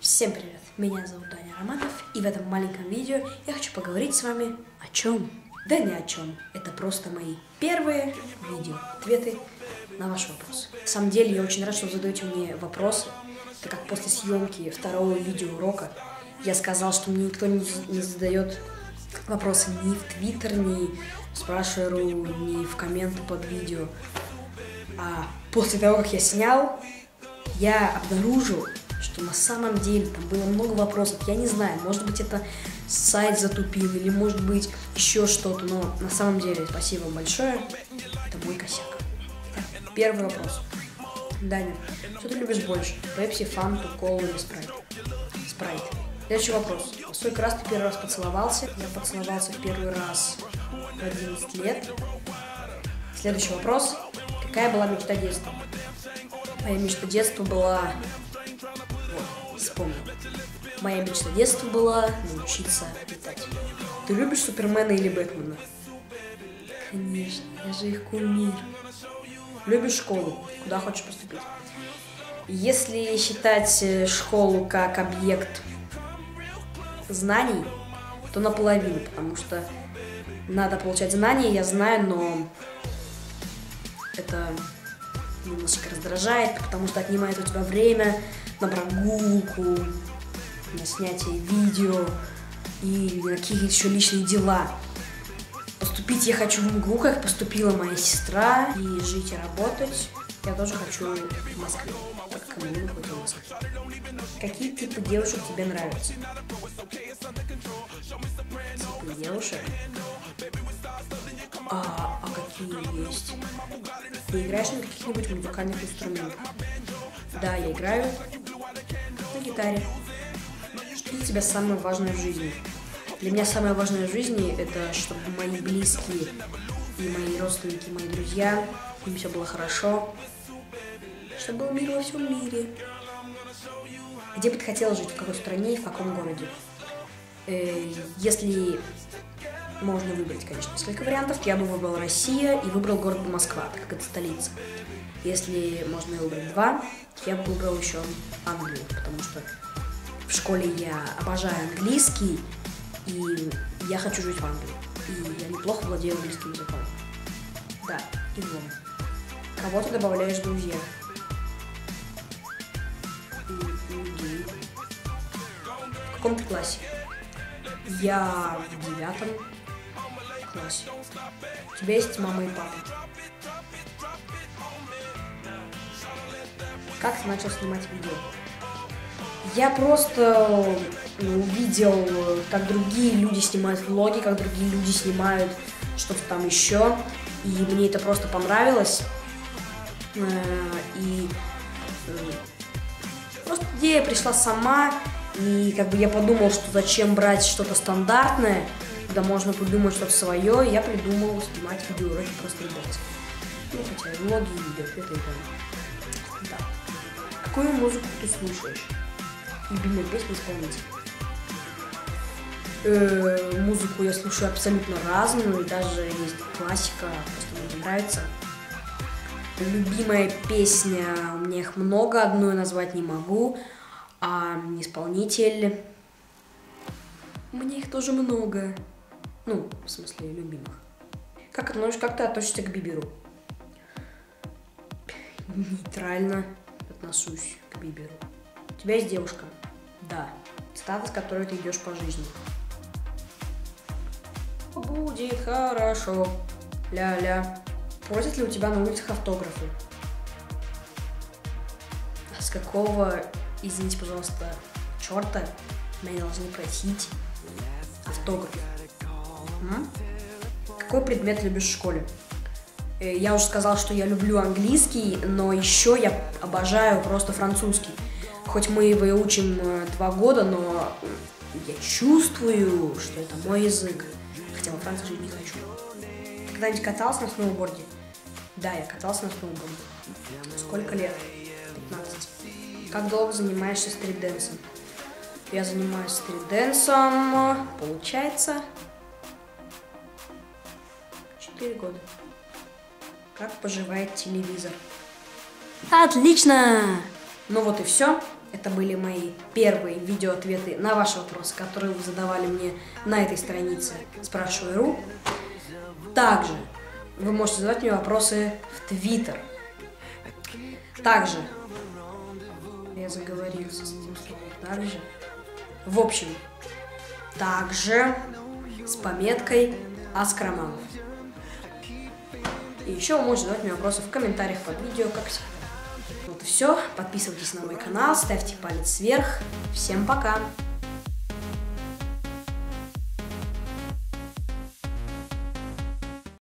Всем привет! Меня зовут Даня Романов, и в этом маленьком видео я хочу поговорить с вами о чем? Да ни о чем. Это просто мои первые видео, ответы на ваши вопросы. На самом деле я очень рад, что вы задаете мне вопросы, так как после съемки второго видеоурока я сказал, что мне никто не задает вопросы ни в Твиттер, ни в спрашиваю, ни в комменты под видео. А после того, как я снял, я обнаружил, что на самом деле там было много вопросов. Я не знаю, может быть, это сайт затупил, или может быть еще что-то, но на самом деле спасибо вам большое. Это мой косяк. Итак, первый вопрос. Даня, что ты любишь больше? Пепси, Фанту, Колу или Спрайт? Спрайт. Следующий вопрос. Во сколько раз ты первый раз поцеловался? Я поцеловался в первый раз в 11 лет. Следующий вопрос. Какая была мечта детства? Моя мечта детства была... Вспомнил. Моя мечта детства была научиться летать. Ты любишь Супермена или Бэтмена? Конечно, я же их кумир. Любишь школу? Куда хочешь поступить? Если считать школу как объект знаний, то наполовину, потому что надо получать знания, я знаю, но это немножечко раздражает, потому что отнимает у тебя время на прогулку, на снятие видео и на какие-то еще личные дела. Поступить я хочу в МГУ, как поступила моя сестра, и жить и работать я тоже хочу в Москве, так как мы находимся в Москве. Какие типы девушек тебе нравятся? Типы девушек? А какие есть? Ты играешь на каких-нибудь музыкальных инструментах? Да, я играю на гитаре. Что для тебя самое важное в жизни? Для меня самое важное в жизни это чтобы мои близкие и мои родственники, мои друзья, им все было хорошо, чтобы был мир во всем мире. Где бы ты хотела жить, в какой стране и в каком городе? Если можно выбрать, конечно, несколько вариантов, я бы выбрал Россия и выбрал город Москва, так как это столица. Если можно выбрать два, я бы выбрал еще Англию, потому что в школе я обожаю английский, и я хочу жить в Англии. И я неплохо владею английским языком. Да, и вон. Кого ты добавляешь в друзья? В каком ты классе? Я в 9 классе. У тебя есть мама и папа? Как ты начал снимать видео? Я просто увидел, как другие люди снимают влоги, как другие люди снимают что-то там еще. И мне это просто понравилось. И просто идея пришла сама. И как бы я подумал, что зачем брать что-то стандартное, когда можно придумать что-то свое. И я придумал снимать видеоуроки просто ребят. Ну, хотя и влоги, и видео, это и да. Какую музыку ты слушаешь? Любимая песня исполнителя? Музыку я слушаю абсолютно разную, и даже есть классика, просто мне нравится. Любимая песня, у меня их много, одну я назвать не могу, а исполнитель, у меня их тоже много, ну, в смысле, любимых. Как ты относишься к Биберу? Нейтрально отношусь к Биберу. У тебя есть девушка? Да. Цитата, с которой ты идешь по жизни. Будет хорошо. Ля-ля. Просят ли у тебя на улицах автографы? А с какого, извините, пожалуйста, черта меня должны просить автограф? Какой предмет любишь в школе? Я уже сказал, что я люблю английский, но еще я обожаю просто французский. Хоть мы его и учим 2 года, но я чувствую, что это мой язык. Хотя во Франции жить не хочу. Ты когда-нибудь катался на сноуборде? Да, я катался на сноуборде. Сколько лет? 15. Как долго занимаешься стрит-дэнсом? Я занимаюсь стрит-дэнсом, получается, 4 года. Как поживает телевизор? Отлично! Ну вот и все. Это были мои первые видео-ответы на ваши вопросы, которые вы задавали мне на этой странице Спрашивай.ру. Также вы можете задавать мне вопросы в Твиттер. Также я заговорился с этим словом. Также. В общем, также с пометкой Аскароманов. И еще вы можете задавать мне вопросы в комментариях под видео, как всегда. Вот и все. Подписывайтесь на мой канал, ставьте палец вверх. Всем пока!